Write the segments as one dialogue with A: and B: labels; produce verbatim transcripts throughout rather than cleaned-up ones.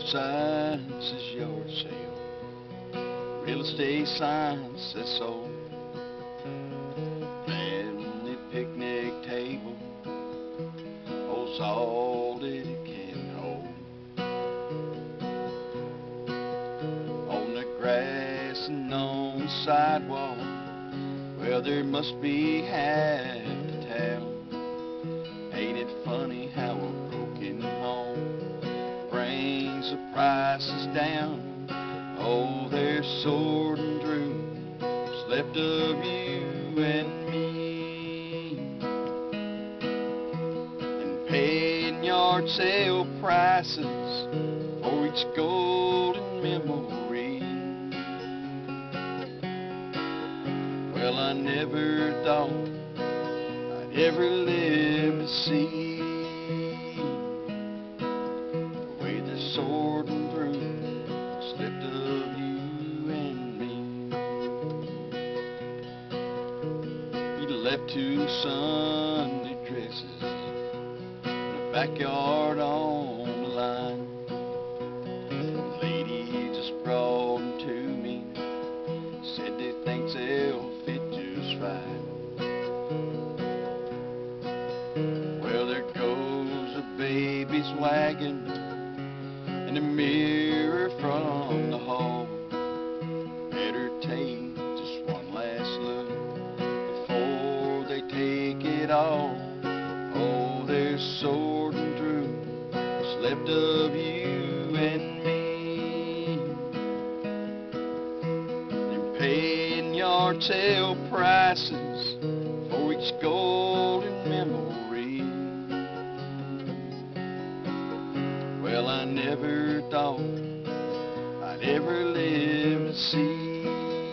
A: sign says yard sale, real estate sign says sold, family picnic table holds all it can hold. On the grass and on the sidewalk, well, there must be half the town. Ain't it funny how a broken home brings the prices down? Oh, they're sorting through what's left of you and me, and paying yard sale prices for each golden memory. Well, I never thought I'd ever live to see the way they're sorting through what's left of you and me. You left two Sunday dresses in the backyard on the line. The lady just brought them to me, said they think they'll fit just fine. Well, there goes a baby's wagon and a mirror from the hall. Better take just one last look before they take it all. Oh, they're sorting through what's left of you and me, and paying yard sale prices for each golden memory. Well, I never thought I'd ever live to see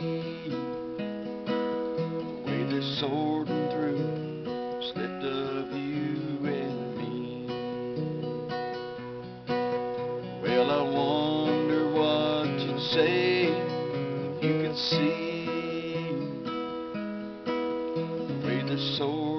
A: the way they're sorting through what's left of you and me. Well, I wonder what you'd say if you could see the way they're sorting